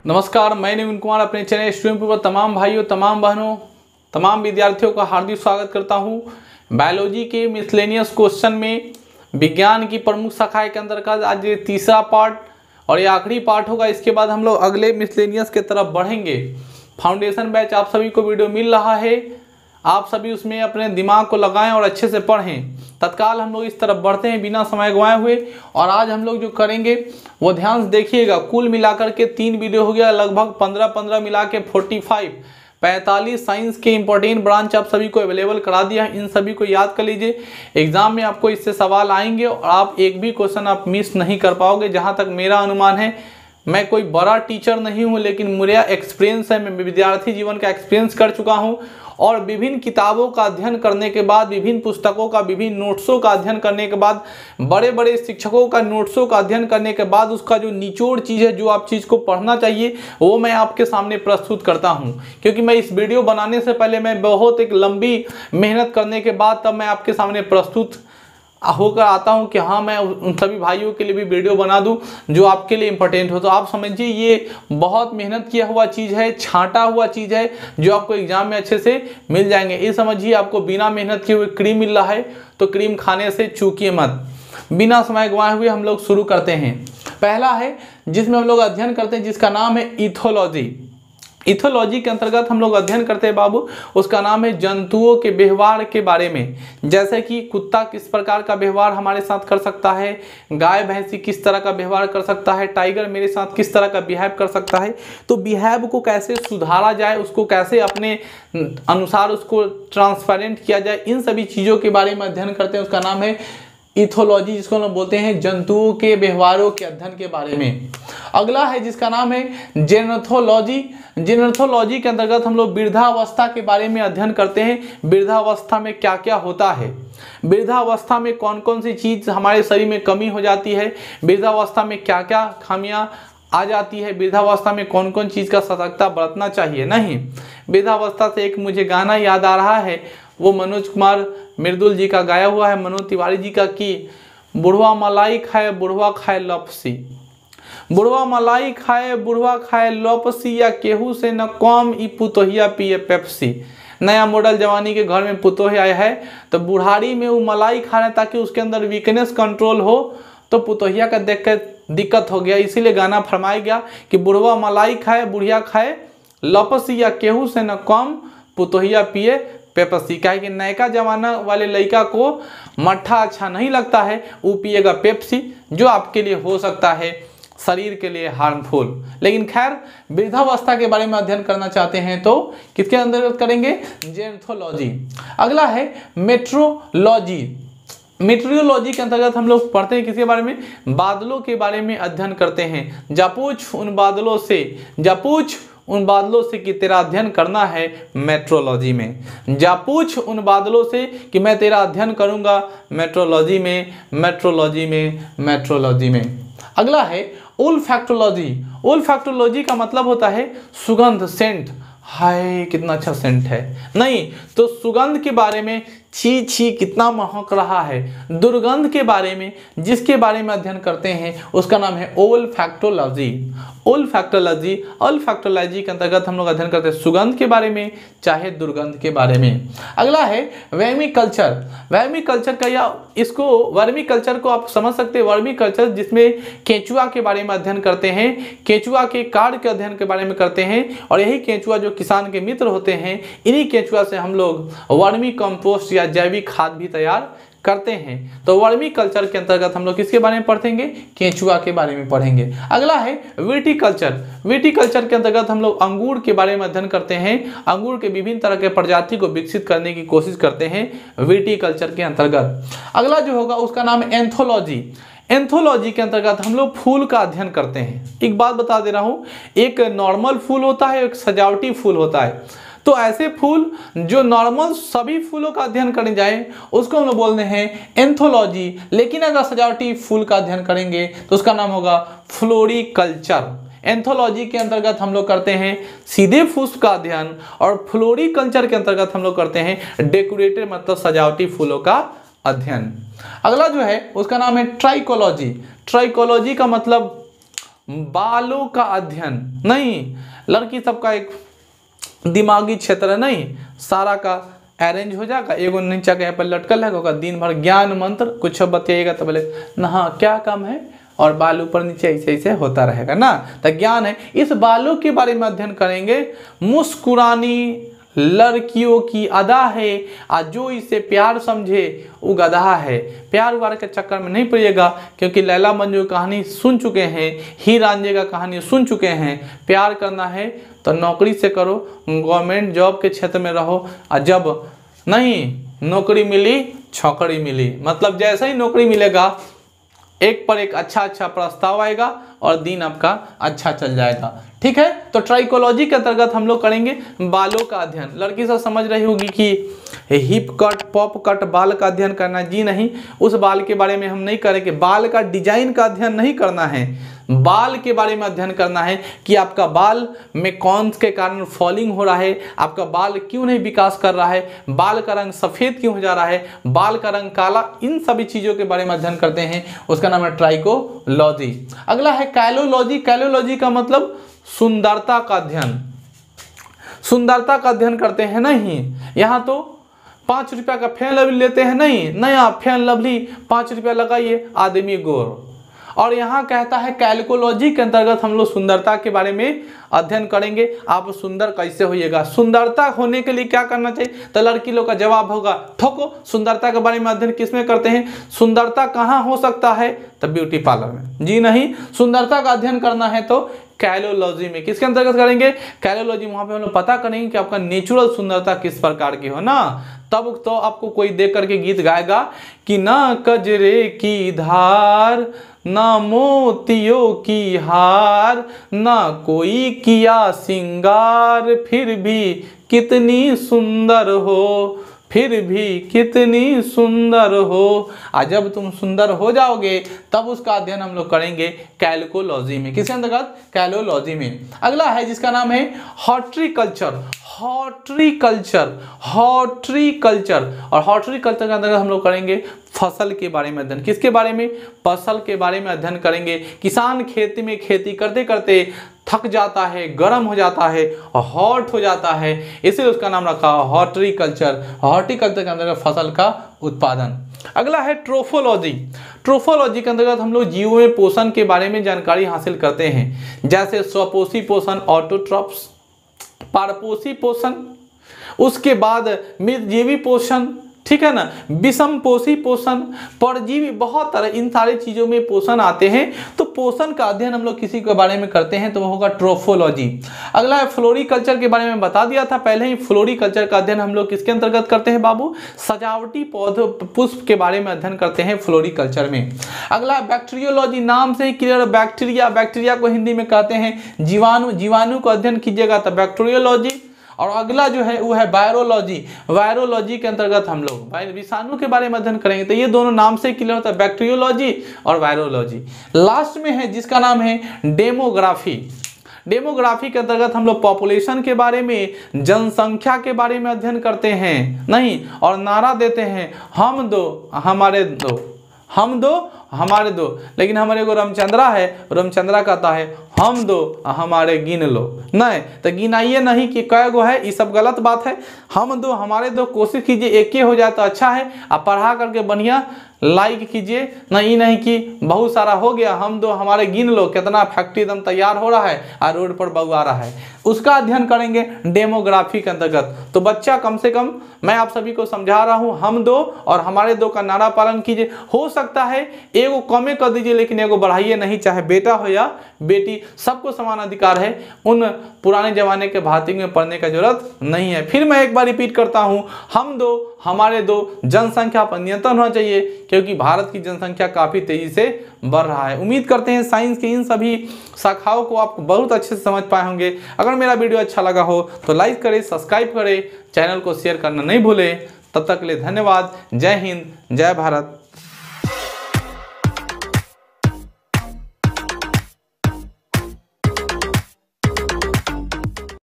नमस्कार, मैं नवीन कुमार अपने चैनल स्टूडेंट पर तमाम भाइयों, तमाम बहनों, तमाम विद्यार्थियों का हार्दिक स्वागत करता हूं। बायोलॉजी के मिसलेनियस क्वेश्चन में विज्ञान की प्रमुख शाखाएं के अंतर्गत आज ये तीसरा पार्ट और ये आखिरी पार्ट होगा। इसके बाद हम लोग अगले मिसलेनियस के तरफ बढ़ेंगे। फाउंडेशन बैच आप सभी को वीडियो मिल रहा है, आप सभी उसमें अपने दिमाग को लगाएं और अच्छे से पढ़ें। तत्काल हम लोग इस तरफ बढ़ते हैं बिना समय गंवाए हुए। और आज हम लोग जो करेंगे वो ध्यान से देखिएगा। कुल मिलाकर के 3 वीडियो हो गया, लगभग 15 मिला के 45 साइंस के इंपॉर्टेंट ब्रांच आप सभी को अवेलेबल करा दिया है। इन सभी को याद कर लीजिए, एग्जाम में आपको इससे सवाल आएंगे और आप एक भी क्वेश्चन आप मिस नहीं कर पाओगे। जहाँ तक मेरा अनुमान है, मैं कोई बड़ा टीचर नहीं हूँ, लेकिन मेरा एक्सपीरियंस है, मैं विद्यार्थी जीवन का एक्सपीरियंस कर चुका हूँ और विभिन्न किताबों का अध्ययन करने के बाद, विभिन्न पुस्तकों का, विभिन्न नोट्सों का अध्ययन करने के बाद, बड़े बड़े शिक्षकों का नोट्सों का अध्ययन करने के बाद उसका जो निचोड़ चीज़ है, जो आप चीज़ को पढ़ना चाहिए, वो मैं आपके सामने प्रस्तुत करता हूँ। क्योंकि मैं इस वीडियो बनाने से पहले मैं बहुत एक लंबी मेहनत करने के बाद तब मैं आपके सामने प्रस्तुत होकर आता हूं कि हाँ, मैं उन सभी भाइयों के लिए भी वीडियो बना दूं जो आपके लिए इम्पोर्टेंट हो। तो आप समझिए, ये बहुत मेहनत किया हुआ चीज़ है, छांटा हुआ चीज़ है, जो आपको एग्जाम में अच्छे से मिल जाएंगे। ये समझिए, आपको बिना मेहनत किए हुए क्रीम मिल रहा है, तो क्रीम खाने से चूकिए मत। बिना समय गंवाए हुए हम लोग शुरू करते हैं। पहला है जिसमें हम लोग अध्ययन करते हैं, जिसका नाम है इथोलॉजी। इथोलॉजी के अंतर्गत हम लोग अध्ययन करते हैं बाबू, उसका नाम है जंतुओं के व्यवहार के बारे में। जैसे कि कुत्ता किस प्रकार का व्यवहार हमारे साथ कर सकता है, गाय भैंसी किस तरह का व्यवहार कर सकता है, टाइगर मेरे साथ किस तरह का बिहेव कर सकता है। तो बिहेव को कैसे सुधारा जाए, उसको कैसे अपने अनुसार उसको ट्रांसपेरेंट किया जाए, इन सभी चीज़ों के बारे में अध्ययन करते हैं। उसका नाम है इथोलॉजी, जिसको हम बोलते हैं जंतुओं के व्यवहारों के अध्ययन के बारे में। अगला है जिसका नाम है जेनेथोलॉजी। जेनेथोलॉजी के अंतर्गत हम लोग वृद्धावस्था के बारे में अध्ययन करते हैं। वृद्धावस्था में क्या क्या होता है, वृद्धावस्था में कौन कौन सी चीज़ हमारे शरीर में कमी हो जाती है, वृद्धावस्था में क्या क्या खामियां आ जाती है, वृद्धावस्था में कौन कौन चीज़ का सतर्कता बरतना चाहिए। नहीं, वृद्धावस्था से एक मुझे गाना याद आ रहा है, वो मनोज कुमार मृदुल जी का गाया हुआ है, मनोज तिवारी जी का, कि बुढ़वा मलाई खाए बुढ़वा खाए लपसी, बुढ़वा मलाई खाए बुढ़वा खाए लपसी, या केहू से न कम ई पुतोहिया पिए पेप्सी। नया मॉडल जवानी के घर में पुतोह आया है, तो बुढ़ारी में वो मलाई खा रहे ताकि उसके अंदर वीकनेस कंट्रोल हो, तो पुतोहिया का देख कर दिक्कत हो गया। इसीलिए गाना फरमाया गया कि बुढ़वा मलाई खाए बुढ़िया खाए लपसी, या केहू से न कम पुतोहिया पिए पेप्सी। क्या है कि नयका जमाना वाले लड़का को मट्ठा अच्छा नहीं लगता है, वो पिएगा पेप्सी, जो आपके लिए हो सकता है शरीर के लिए हार्मफुल। लेकिन खैर, वृद्धावस्था के बारे में अध्ययन करना चाहते हैं तो किसके अंतर्गत करेंगे, जेनेथोलॉजी। अगला है मेट्रोलॉजी। मेट्रोलॉजी के अंतर्गत हम लोग पढ़ते हैं किसके बारे में, बादलों के बारे में अध्ययन करते हैं। जा पूछ उन बादलों से कि तेरा अध्ययन करना है मेट्रोलॉजी में। जा पूछ उन बादलों से कि मैं तेरा अध्ययन करूंगा मेट्रोलॉजी में। अगला है ओल्फैक्टोलॉजी। ओल्फैक्टोलॉजी का मतलब होता है सुगंध, सेंट। हाय कितना अच्छा सेंट है, नहीं तो सुगंध के बारे में, छी छी कितना महक रहा है। दुर्गंध के बारे में, जिसके बारे में अध्ययन करते हैं, उसका नाम है ओल्फैक्टोलॉजी। ओल्फैक्टोलॉजी के अंतर्गत हम लोग अध्ययन करते हैं सुगंध के बारे में, चाहे दुर्गंध के बारे में। अगला है वर्मीकल्चर। वर्मीकल्चर का, या इसको वर्मीकल्चर को आप समझ सकते हैं, वर्मीकल्चर जिसमें केंचुआ के बारे में अध्ययन करते हैं, केंचुआ के कार्य के अध्ययन के बारे में करते हैं। और यही केंचुआ जो किसान के मित्र होते हैं, इन्हीं केंचुआ से हम लोग वर्मी कंपोस्ट या जैविक खाद भी तैयार करते हैं। तो वर्मी कल्चर के अंतर्गत हम लोग किसके बारे में पढ़ेंगे, केंचुआ के बारे में पढ़ेंगे। अगला है विटिकल्चर। विटिकल्चर के अंतर्गत हम लोग अंगूर के बारे में अध्ययन करते हैं। अंगूर के विभिन्न तरह के प्रजाति को विकसित करने की कोशिश करते हैं विटिकल्चर के अंतर्गत। अगला जो होगा उसका नाम है एंथोलॉजी। एंथोलॉजी के अंतर्गत हम लोग फूल का अध्ययन करते हैं। एक बात बता दे रहा हूँ, एक नॉर्मल फूल होता है, एक सजावटी फूल होता है। तो ऐसे फूल जो नॉर्मल सभी फूलों का अध्ययन करने जाए, उसको हम लोग बोलते हैं एंथोलॉजी। लेकिन अगर सजावटी फूल का अध्ययन करेंगे तो उसका नाम होगा फ्लोरिकल्चर। एंथोलॉजी के अंतर्गत हम लोग करते हैं सीधे पुष्प का अध्ययन, और फ्लोरिकल्चर के अंतर्गत हम लोग करते हैं डेकोरेटेड मतलब सजावटी फूलों का अध्ययन। अगला जो है उसका नाम है ट्राइकोलॉजी। ट्राइकोलॉजी का मतलब बालों का अध्ययन नहीं, लड़की सबका एक दिमागी क्षेत्र नहीं, सारा का अरेंज हो जाएगा। एगो नीचा के यहाँ पर लटकल है, दिन भर ज्ञान मंत्र कुछ बताइएगा तो बोले ना हाँ क्या काम है, और बाल ऊपर नीचे ऐसे ऐसे होता रहेगा ना, तो ज्ञान है। इस बालों के बारे में अध्ययन करेंगे। मुस्कुरानी लड़कियों की अदा है, आज जो इसे प्यार समझे वो गधा है। प्यार व्यार के चक्कर में नहीं पड़िएगा, क्योंकि लैला मंजू की कहानी सुन चुके हैं, हीर रांझे का कहानी सुन चुके हैं। प्यार करना है तो नौकरी से करो, गवर्नमेंट जॉब के क्षेत्र में रहो, और जब नहीं नौकरी मिली छौकड़ी मिली, मतलब जैसे ही नौकरी मिलेगा एक पर एक अच्छा अच्छा प्रस्ताव आएगा और दिन आपका अच्छा चल जाएगा। ठीक है, तो ट्राइकोलॉजी के अंतर्गत हम लोग करेंगे बालों का अध्ययन। लड़की सब समझ रही होगी कि हिप कट पॉप कट बाल का अध्ययन करना, जी नहीं, उस बाल के बारे में हम नहीं करेंगे। बाल का डिजाइन का अध्ययन नहीं करना है, बाल के बारे में अध्ययन करना है कि आपका बाल में कौन के कारण फॉलिंग हो रहा है, आपका बाल क्यों नहीं विकास कर रहा है, बाल का रंग सफ़ेद क्यों हो जा रहा है, बाल का रंग काला, इन सभी चीज़ों के बारे में अध्ययन करते हैं। उसका नाम है ट्राइकोलॉजी। अगला है कैलोलॉजी। कैलोलॉजी का मतलब सुंदरता का अध्ययन। सुंदरता का अध्ययन करते हैं नहीं, यहाँ तो 5 रुपया का फैन लवली लेते हैं नहीं, नया फैन लवली 5 रुपया लगाइए आदमी गोर। और यहाँ कहता है कैलकोलॉजी के अंतर्गत हम लोग सुंदरता के बारे में अध्ययन करेंगे। आप सुंदर कैसे होइएगा, सुंदरता होने के लिए क्या करना चाहिए, तो लड़की लोग का जवाब होगा ठोको। सुंदरता के बारे में अध्ययन किस में करते हैं, सुंदरता कहाँ हो सकता है, तो ब्यूटी पार्लर में, जी नहीं। सुंदरता का अध्ययन करना है तो कैलोलॉजी में, किसके अंतर्गत करेंगे, कैलोलॉजी। वहाँ पे हम लोग पता करेंगे कि आपका नेचुरल सुंदरता किस प्रकार की हो ना, तब तो आपको कोई देख करके गीत गाएगा कि ना कजरे की धार, ना मोतियों की हार, ना कोई किया सिंगार, फिर भी कितनी सुंदर हो, फिर भी कितनी सुंदर हो। आज जब तुम सुंदर हो जाओगे तब उसका अध्ययन हम लोग करेंगे कैलकोलॉजी में, किसके अंतर्गत, कैलोलॉजी में। अगला है जिसका नाम है हॉर्टिकल्चर। हॉर्टिकल्चर, हॉर्टिकल्चर, और हॉर्टिकल्चर के अंतर्गत हम लोग करेंगे फसल के बारे में अध्ययन। किसके बारे में, फसल के बारे में अध्ययन करेंगे। किसान खेती में खेती करते करते थक जाता है, गर्म हो जाता है, हॉट हो जाता है, इसलिए उसका नाम रखा हॉर्टिकल्चर। हॉर्टिकल्चर के अंतर्गत फसल का उत्पादन। अगला है ट्रोफोलॉजी। ट्रोफोलॉजी के अंतर्गत हम लोग जीवों में पोषण के बारे में जानकारी हासिल करते हैं, जैसे स्वपोषी पोषण ऑटोट्रॉप्स, परपोषी पोषण, उसके बाद मृतजीवी पोषण, ठीक है ना, विषमपोषी पोषण, परजीवी, बहुत तरह इन सारी चीज़ों में पोषण आते हैं। तो पोषण का अध्ययन हम लोग किसी के बारे में करते हैं तो वो होगा ट्रोफोलॉजी। अगला है फ्लोरिकल्चर के बारे में बता दिया था पहले ही। फ्लोरिकल्चर का अध्ययन हम लोग किसके अंतर्गत करते हैं बाबू, सजावटी पौधों पुष्प के बारे में अध्ययन करते हैं फ्लोरिकल्चर में। अगला बैक्टीरियोलॉजी, नाम से ही क्लियर, बैक्टीरिया, बैक्टीरिया को हिंदी में कहते हैं जीवाणु, जीवाणु को अध्ययन कीजिएगा तो बैक्टीरियोलॉजी। और अगला जो है वो है वायरोलॉजी। वायरोलॉजी के अंतर्गत हम लोग विषाणु के बारे में अध्ययन करेंगे, तो ये दोनों नाम से क्लियर होता है, बैक्टीरियोलॉजी और वायरोलॉजी। लास्ट में है जिसका नाम है डेमोग्राफी। डेमोग्राफी के अंतर्गत हम लोग पॉपुलेशन के बारे में, जनसंख्या के बारे में अध्ययन करते हैं नहीं, और नारा देते हैं हम दो हमारे दो, हम दो हमारे दो। लेकिन हमारे को रामचंद्रा है, रामचंद्रा कहता है हम दो हमारे गिन लो, नहीं तो गिनाइए नहीं कि कै गो है, ये सब गलत बात है। हम दो हमारे दो, कोशिश कीजिए एक ही हो जाए तो अच्छा है। आप पढ़ा करके बढ़िया लाइक कीजिए, नहीं नहीं कि बहुत सारा हो गया, हम दो हमारे गिन लो, कितना फैक्ट्री एकदम तैयार हो रहा है और रोड पर बगु आ रहा है, उसका अध्ययन करेंगे डेमोग्राफी के अंतर्गत। तो बच्चा कम से कम मैं आप सभी को समझा रहा हूँ, हम दो और हमारे दो का नारा पालन कीजिए। हो सकता है एगो कमे कर दीजिए लेकिन एगो बढ़ाइए नहीं, चाहे बेटा हो या बेटी, सबको समान अधिकार है। उन पुराने जमाने के भाती में पढ़ने का जरूरत नहीं है। फिर मैं एक बार रिपीट करता हूँ, हम दो हमारे दो, जनसंख्या पर नियंत्रण होना चाहिए क्योंकि भारत की जनसंख्या काफ़ी तेज़ी से बढ़ रहा है। उम्मीद करते हैं साइंस की इन सभी शाखाओं को आप बहुत अच्छे से समझ पाए होंगे। अगर मेरा वीडियो अच्छा लगा हो तो लाइक करें, सब्सक्राइब करें, चैनल को शेयर करना नहीं भूलें। तब तक के लिए धन्यवाद। जय हिंद, जय भारत।